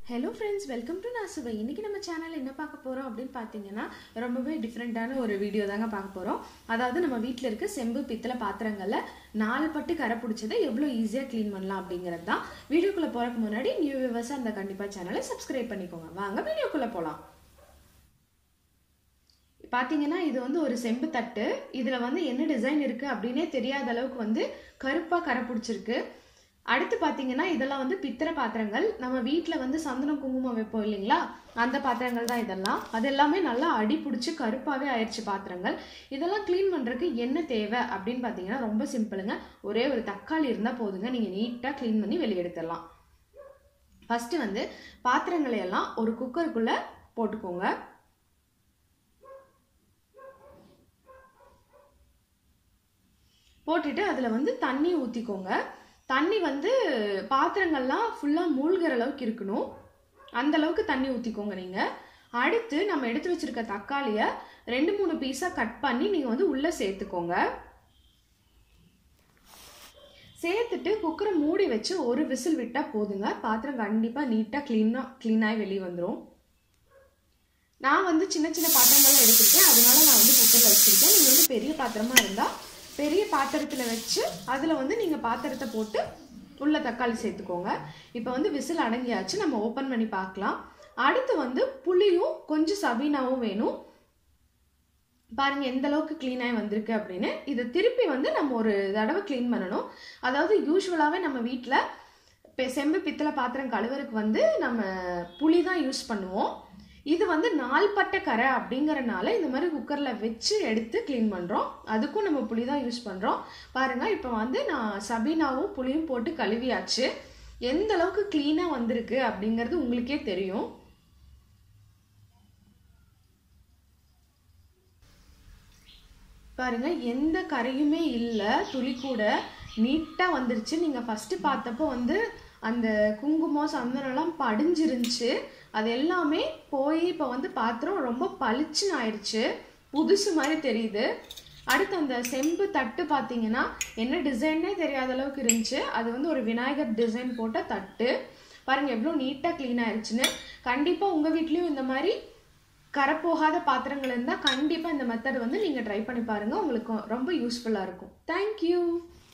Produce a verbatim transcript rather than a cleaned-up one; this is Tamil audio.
Hello friends, welcome to Nasuvai. இன்னைக்கு நம்ம சேனல்ல என்ன பார்க்க போறோம் அப்படினு பாத்தீங்கன்னா ரொம்பவே டிஃபரண்டான ஒரு வீடியோ தாங்க பார்க்க போறோம். அதாவது நம்ம வீட்ல இருக்க செம்பு பித்தளை பாத்திரங்கள்ல நாலு பட்டு கரை பிடிச்சதை எவ்வளவு ஈஸியா க்ளீன் பண்ணலாம் அப்படிங்கறது தான். வீடியோக்குள்ள போறதுக்கு முன்னாடி நியூ வியூவர்ஸ் அந்த கண்டிப்பா சேனலை சப்ஸ்கிரைப் பண்ணிக்கோங்க. வாங்க வீடியோக்குள்ள போலாம். பாத்தீங்கன்னா இது வந்து ஒரு செம்பு தட்டு. இதுல வந்து என்ன டிசைன் இருக்கு அப்படினே தெரியாத அளவுக்கு வந்து கருப்பா கரை பிடிச்சிருக்கு. அடுத்து பாத்தீங்கன்னா இதெல்லாம் வந்து பித்தளை பாத்திரங்கள். நம்ம வீட்ல வந்து சந்தனம் குங்குமம் வைப்போம் இல்லீங்களா, அந்த பாத்திரங்கள் தான் இதெல்லாம். அது எல்லாமே நல்லா அடி பிடிச்சு கருப்பாவே ஆயிடுச்சு பாத்திரங்கள். இதெல்லாம் க்ளீன் பண்றதுக்கு என்ன தேவை அப்படின்னு பாத்தீங்கன்னா ரொம்ப சிம்பிளுங்க. ஒரே ஒரு தக்காளி இருந்தா போதுங்க, நீங்க நீட்டா க்ளீன் பண்ணி வெளியே எடுத்துடலாம். ஃபர்ஸ்ட் வந்து பாத்திரங்களை எல்லாம் ஒரு குக்கருக்குள்ள போட்டுக்கோங்க. போட்டுட்டு அதுல வந்து தண்ணி ஊத்திக்கோங்க. தண்ணி வந்து பாத்திரங்கள்லாம் ஃபுல்லா மூழ்கிற அளவுக்கு இருக்கணும். அந்த அளவுக்கு தண்ணி ஊத்திக்கோங்க நீங்க. அடுத்து நம்ம எடுத்து வச்சிருக்க தக்காளியை ரெண்டு மூணு பீஸா கட் பண்ணி நீங்க வந்து உள்ள சேர்த்துக்கோங்க. சேர்த்துட்டு குக்கரை மூடி வச்சு ஒரு விசில் விட்டா போதுங்க. பாத்திரம் கண்டிப்பா நீட்டா கிளீனா கிளீனாகி வெளியே வந்துடும். நான் வந்து சின்ன சின்ன பாத்திரங்கள்லாம் எடுத்துருக்கேன், அதனால நான் வந்து குக்கரில் வச்சிருக்கேன். நீங்க வந்து பெரிய பாத்திரமா இருந்தா பெரிய பாத்திரத்துல வச்சு அதுல வந்து நீங்க பாத்திரத்தை போட்டு உள்ள தக்காளி சேர்த்துக்கோங்க. இப்போ வந்து விசில் அடங்கியாச்சு, நம்ம ஓபன் பண்ணி பார்க்கலாம். அடுத்து வந்து புளியும் கொஞ்சம் சபீனாவும் வேணும். பாருங்க எந்த அளவுக்கு கிளீனாகி வந்திருக்கு அப்படின்னு. இதை திருப்பி வந்து நம்ம ஒரு தடவை கிளீன் பண்ணணும். அதாவது யூஸ்வலாகவே நம்ம வீட்டில் செம்பு பித்தளை பாத்திரம் கழுவுறதுக்கு வந்து நம்ம புளி தான் யூஸ் பண்ணுவோம். இது வந்து நாள்பட்ட கரை அப்படிங்கறனால இந்த மாதிரி குக்கர்ல வச்சு எடுத்து கிளீன் பண்றோம். அதுக்கும் நம்ம புளி தான் யூஸ் பண்றோம். பாருங்க இப்போ வந்து நான் சபீனாவும் புளியும் போட்டு கழுவியாச்சு. எந்த அளவுக்கு கிளீனா வந்திருக்கு அப்படிங்கிறது உங்களுக்கே தெரியும். பாருங்க எந்த கரையுமே இல்லை, துளி கூட நீட்டா வந்துருச்சு. நீங்க ஃபர்ஸ்ட் பார்த்தப்போ வந்து அந்த குங்குமம் சந்தனம்லாம் படிஞ்சிருந்துச்சு, அது எல்லாமே போய் இப்போ வந்து பாத்திரம் ரொம்ப பளிச்சுன்னு ஆயிடுச்சு, புதுசு மாதிரி தெரியுது. அடுத்து அந்த செம்பு தட்டு பார்த்தீங்கன்னா என்ன டிசைன்னே தெரியாத அளவுக்கு இருந்துச்சு. அது வந்து ஒரு விநாயகர் டிசைன் போட்ட தட்டு. பாருங்க எவ்வளோ நீட்டாக க்ளீன் ஆயிடுச்சுன்னு. கண்டிப்பாக உங்கள் வீட்லேயும் இந்த மாதிரி கரைப்போகாத பாத்திரங்கள் இருந்தால் கண்டிப்பாக இந்த மெத்தட் வந்து நீங்கள் ட்ரை பண்ணி பாருங்கள். உங்களுக்கு ரொம்ப யூஸ்ஃபுல்லாக இருக்கும். தேங்க்யூ.